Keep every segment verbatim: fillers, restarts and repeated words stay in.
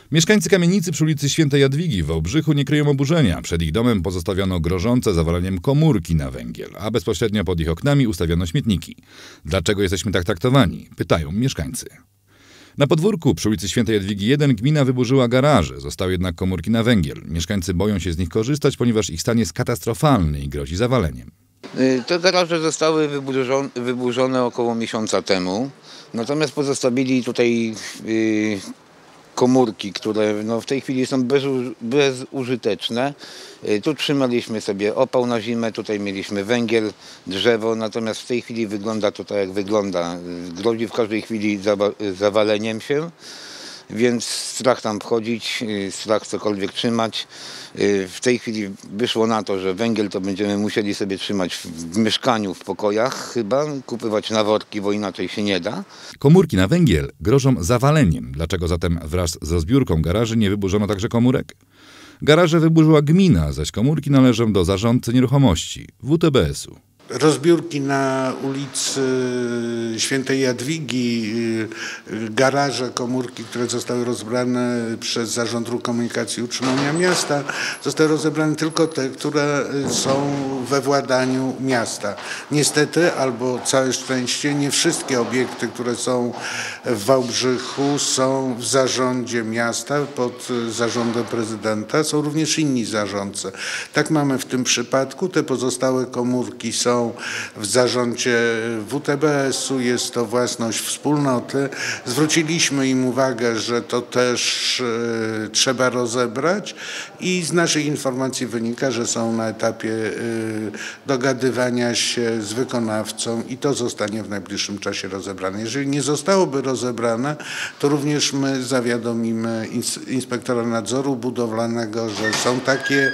Mieszkańcy kamienicy przy ulicy Świętej Jadwigi w Wałbrzychu nie kryją oburzenia. Przed ich domem pozostawiono grożące zawaleniem komórki na węgiel, a bezpośrednio pod ich oknami ustawiono śmietniki. Dlaczego jesteśmy tak traktowani? Pytają mieszkańcy. Na podwórku przy ulicy Świętej Jadwigi jeden gmina wyburzyła garaże, zostały jednak komórki na węgiel. Mieszkańcy boją się z nich korzystać, ponieważ ich stan jest katastrofalny i grozi zawaleniem. Te garaże zostały wyburzone, wyburzone około miesiąca temu, natomiast pozostawili tutaj yy, komórki, które no, w tej chwili są bezu, bezużyteczne. Yy, tu trzymaliśmy sobie opał na zimę, tutaj mieliśmy węgiel, drzewo, natomiast w tej chwili wygląda to tak jak wygląda. Grozi w każdej chwili zawa zawaleniem się. Więc strach tam wchodzić, strach cokolwiek trzymać. W tej chwili wyszło na to, że węgiel to będziemy musieli sobie trzymać w mieszkaniu, w pokojach chyba, kupywać na worki, bo inaczej się nie da. Komórki na węgiel grożą zawaleniem. Dlaczego zatem wraz z rozbiórką garaży nie wyburzono także komórek? Garaże wyburzyła gmina, zaś komórki należą do zarządcy nieruchomości, W T B S u. Rozbiórki na ulicy Świętej Jadwigi, garaże, komórki, które zostały rozbrane przez Zarząd Dróg Komunikacji i Utrzymania Miasta, zostały rozebrane tylko te, które są we władaniu miasta. Niestety, albo całe szczęście, nie wszystkie obiekty, które są w Wałbrzychu, są w zarządzie miasta, pod zarządem prezydenta. Są również inni zarządcy. Tak mamy w tym przypadku. Te pozostałe komórki są w zarządzie W T B S u, jest to własność wspólnoty. Zwróciliśmy im uwagę, że to też y, trzeba rozebrać i z naszych informacji wynika, że są na etapie y, dogadywania się z wykonawcą i to zostanie w najbliższym czasie rozebrane. Jeżeli nie zostałoby rozebrane, to również my zawiadomimy inspektora nadzoru budowlanego, że są takie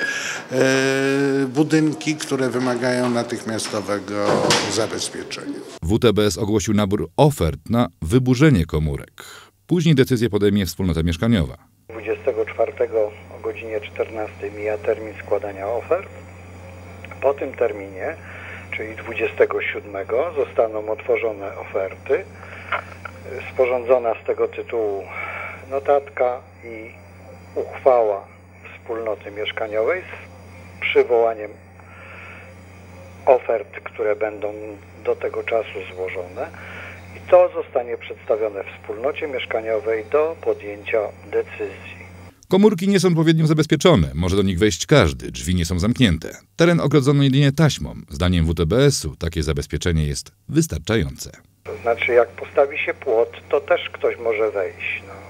y, budynki, które wymagają natychmiastowego zabezpieczenia. W T B S ogłosił nabór ofert na wyburzenie komórek. Później decyzję podejmie wspólnota mieszkaniowa. dwudziestego czwartego o godzinie czternastej mija termin składania ofert. Po tym terminie, czyli dwudziestego siódmego, zostaną otworzone oferty. Sporządzona z tego tytułu notatka i uchwała wspólnoty mieszkaniowej z przywołaniem ofert, które będą do tego czasu złożone i to zostanie przedstawione wspólnocie mieszkaniowej do podjęcia decyzji. Komórki nie są odpowiednio zabezpieczone, może do nich wejść każdy, drzwi nie są zamknięte. Teren ogrodzono jedynie taśmą. Zdaniem W T B S u takie zabezpieczenie jest wystarczające. To znaczy jak postawi się płot, to też ktoś może wejść. No.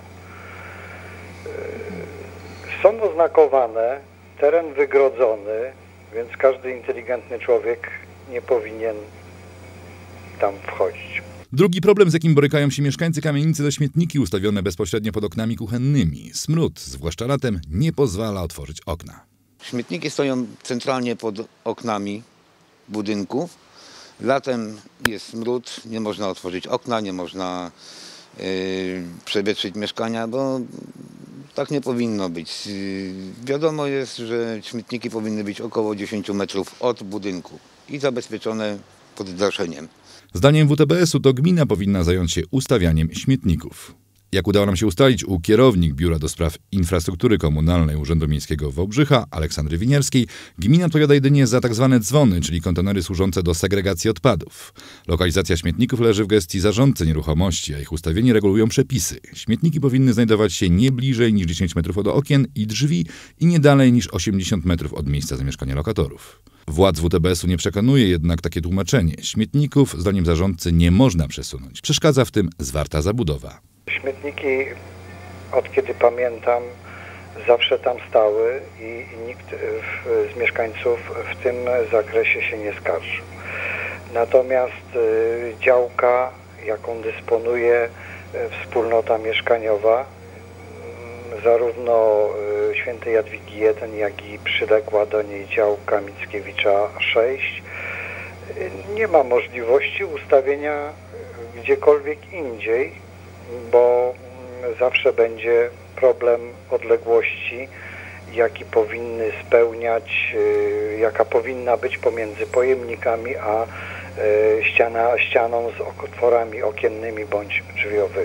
Yy, są oznakowane, teren wygrodzony, więc każdy inteligentny człowiek nie powinien tam wchodzić. Drugi problem, z jakim borykają się mieszkańcy kamienicy, to śmietniki ustawione bezpośrednio pod oknami kuchennymi. Smród, zwłaszcza latem, nie pozwala otworzyć okna. Śmietniki stoją centralnie pod oknami budynków. Latem jest smród, nie można otworzyć okna, nie można yy, przewietrzyć mieszkania, bo tak nie powinno być. Wiadomo jest, że śmietniki powinny być około dziesięć metrów od budynku i zabezpieczone pod daszeniem. Zdaniem W T B S u to gmina powinna zająć się ustawianiem śmietników. Jak udało nam się ustalić u kierownik Biura do Spraw Infrastruktury Komunalnej Urzędu Miejskiego Wałbrzycha, Aleksandry Winiarskiej, gmina odpowiada jedynie za tak zwane dzwony, czyli kontenery służące do segregacji odpadów. Lokalizacja śmietników leży w gestii zarządcy nieruchomości, a ich ustawienie regulują przepisy. Śmietniki powinny znajdować się nie bliżej niż dziesięć metrów od okien i drzwi i nie dalej niż osiemdziesiąt metrów od miejsca zamieszkania lokatorów. Władz W T B S u nie przekonuje jednak takie tłumaczenie. Śmietników, zdaniem zarządcy, nie można przesunąć. Przeszkadza w tym zwarta zabudowa. Śmietniki, od kiedy pamiętam, zawsze tam stały i nikt w, z mieszkańców w tym zakresie się nie skarżył. Natomiast y, działka, jaką dysponuje y, wspólnota mieszkaniowa, y, zarówno y, Świętej Jadwigi jeden, jak i przyległa do niej działka Mickiewicza sześć, y, nie ma możliwości ustawienia gdziekolwiek indziej, bo zawsze będzie problem odległości, jaki powinny spełniać, jaka powinna być pomiędzy pojemnikami a ściana, ścianą z otworami okiennymi bądź drzwiowymi.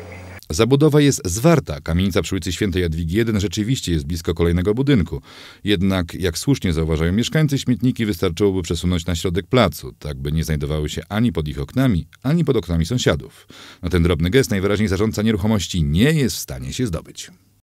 Zabudowa jest zwarta. Kamienica przy ulicy Świętej Jadwigi jeden rzeczywiście jest blisko kolejnego budynku. Jednak, jak słusznie zauważają mieszkańcy, śmietniki wystarczyłoby przesunąć na środek placu, tak by nie znajdowały się ani pod ich oknami, ani pod oknami sąsiadów. Na ten drobny gest najwyraźniej zarządca nieruchomości nie jest w stanie się zdobyć.